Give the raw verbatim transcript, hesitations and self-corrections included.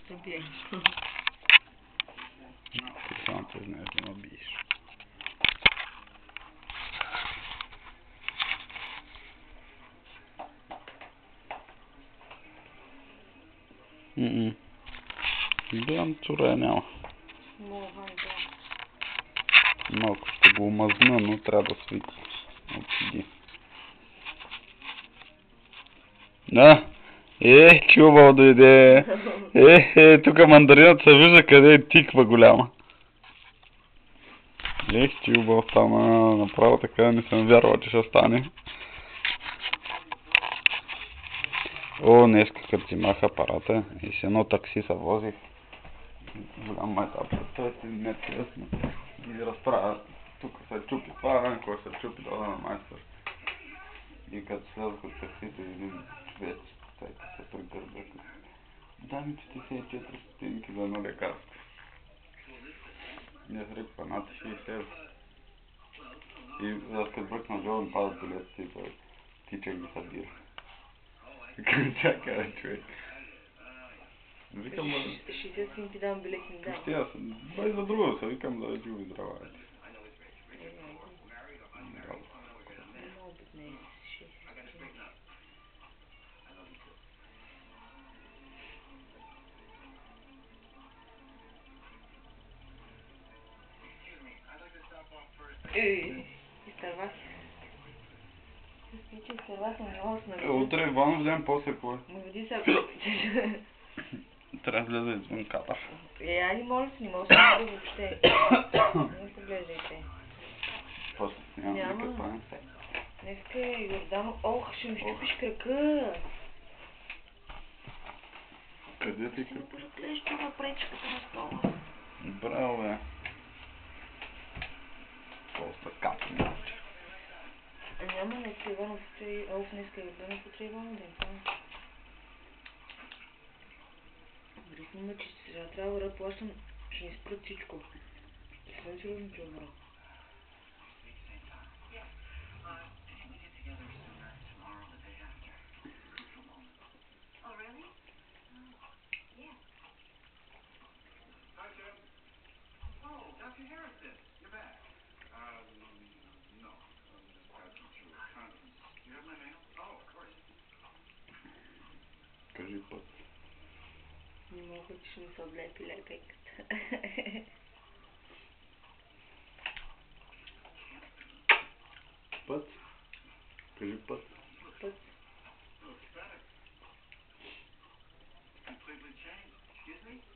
ще биеш. Ти само се знаеш да ме биеш. Мм. Гледам, чура няма. Мога да. Малко ще го омазна, но трябва да свети. Отиди. Да! Ех, чубал дойде! Ех, е, тук мандарината се вижда къде е тиква голяма. Ех, чубал стана, направо така не съм вярвал, че ще стане. О, днеска като взимах апарата и с едно такси се возих. Голям майтап, той си не честно. И разправя, тук се чупи това, кой се чупи дода на майстър. И като слязах от таксито един човек, стайка се прегърда. Дай ми четиридесет и четири стотинки за едно лекарство. И аз реква над шейсет. И аз като бръкна джоба ми падат билетите и той тича ги събира. Викам, чакай, бе, човек. Викам, бе... шейсет си ти давам билет ми дай. Пусти аз, бай за друго се, викам да е живо и здрава. Много битне, шейсет. Ей, изтървах се. Спичи, изтървах се, не мога да се наведа. Утре ван взем после кое. Наведи се, ако искате. Трябва да влезе извън кадър. Е, айде моля се, не мога да се наведа въобще. Не поглеждайте. После няма никакъв панен. Днеска е Йордано. Ох, ще ми щупиш крака. Къде ти кръпиш? Гледаш това пречката на стола. Браво, бе. Просто капни. Няма днеска Иванов, ох, днеска Йорданов утре Иванов ден. Грифни ме, че сега трябва да плащам, ще ми спрат всичко. Съвсем сериозно ти обра. Кажи път. Не мога, че ще ми се облепи лепенката. Път? Кажи път. Път. Completely changed. Excuse me?